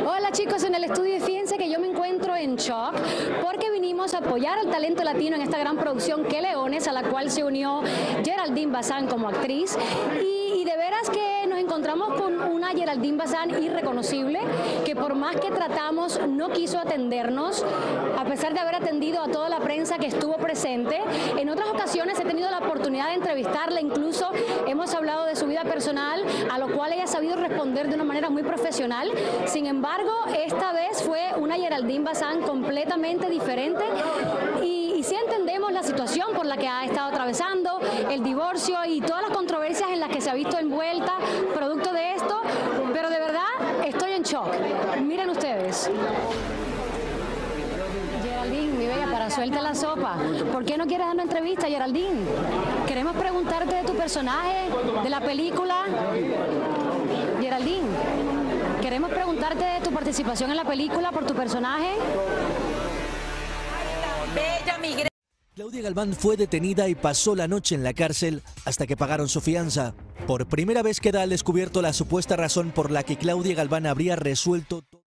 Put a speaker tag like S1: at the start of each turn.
S1: Hola chicos en el estudio y fíjense que yo me encuentro en shock porque vinimos a apoyar al talento latino en esta gran producción Que Leones, a la cual se unió Geraldine Bazán como actriz y de veras que nos encontramos con una Geraldine Bazán irreconocible que por más que tratamos no quiso atendernos a pesar de haber atendido a toda la prensa que estuvo presente. En otras ocasiones he tenido la oportunidad de entrevistarla, incluso hemos hablado de su vida personal, a lo cual ella ha sabido responder de una manera muy profesional. Sin embargo, esta vez fue una Geraldine Bazán completamente diferente y sí entendemos la situación por la que ha estado atravesando, el divorcio y todas las controversias en las que se ha visto envuelta producto de esto, pero de verdad estoy en shock. Miren ustedes. Geraldine, mi bella, para suelta la sopa. ¿Por qué no quieres dar una entrevista, Geraldine? Queremos preguntarte de tu personaje, de la película. Geraldine, queremos preguntarte de tu participación en la película por tu personaje.
S2: Bella migrante.
S3: Claudia Galván fue detenida y pasó la noche en la cárcel hasta que pagaron su fianza. Por primera vez queda al descubierto la supuesta razón por la que Claudia Galván habría resuelto